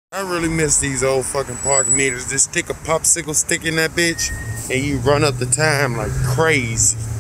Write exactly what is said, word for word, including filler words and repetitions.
I really miss these old fucking park meters. Just stick a popsicle stick in that bitch and you run up the time like crazy.